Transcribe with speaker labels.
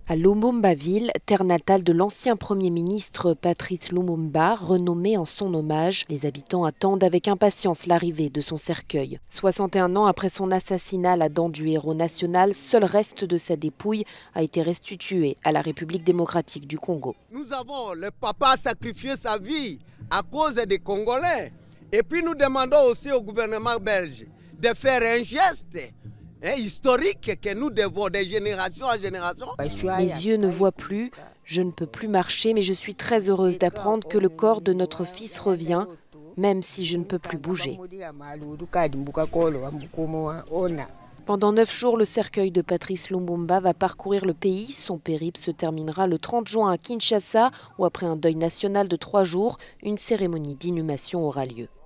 Speaker 1: À Lumumba-ville, terre natale de l'ancien Premier ministre Patrice Lumumba, renommé en son hommage, les habitants attendent avec impatience l'arrivée de son cercueil. 61 ans après son assassinat à la dent du héros national, seul reste de sa dépouille a été restitué à la République démocratique du Congo.
Speaker 2: Nous avons le papa sacrifié sa vie à cause des Congolais. Et puis nous demandons aussi au gouvernement belge de faire un geste historique que nous devons de génération en génération.
Speaker 1: Mes yeux ne voient plus, je ne peux plus marcher, mais je suis très heureuse d'apprendre que le corps de notre fils revient, même si je ne peux plus bouger. Pendant 9 jours, le cercueil de Patrice Lumumba va parcourir le pays. Son périple se terminera le 30 juin à Kinshasa, où après un deuil national de 3 jours, une cérémonie d'inhumation aura lieu.